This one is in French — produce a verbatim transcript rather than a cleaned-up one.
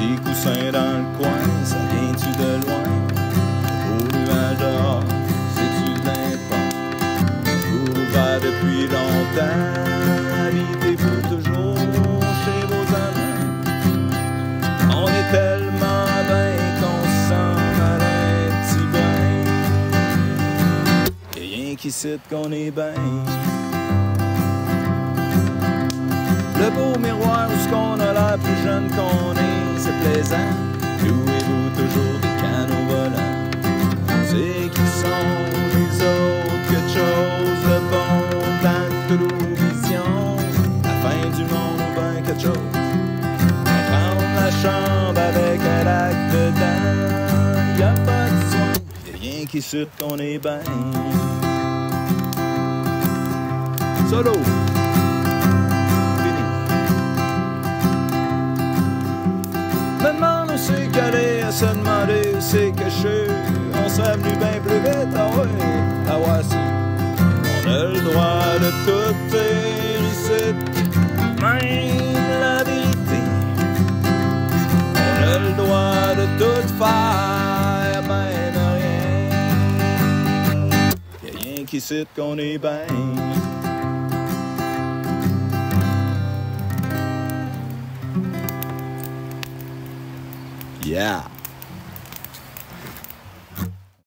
Petit coussin dans le coin, ça vient-tu de loin? Au nuage dehors, c'est-tu de l'import? Ouvert depuis longtemps, habitez-vous toujours chez vos amants? On est tellement bien qu'on s'en mal un petit bain. Y'a rien qui cite qu'on est bien. Le beau miroir où ce qu'on a l'air plus jeune qu'on est, c'est plaisant. Louez-vous toujours des canots volants. C'est qui sont les autres, quelque chose de bon dans toute vision. La fin du monde ou bien quelque chose. Prendre la chambre avec un lac dedans. Y'a pas de soin, y'a rien qui suit qu'on est bien. Solo. Me demande où c'est qu'aller, à se demander où c'est que je suis. On serait venu bien plus vite, ah ouais, ah ouais, si. On a le droit de tout dire ici, même la vérité. On a le droit de tout faire, même rien. Y'a rien qui cite qu'on est bien. Yeah.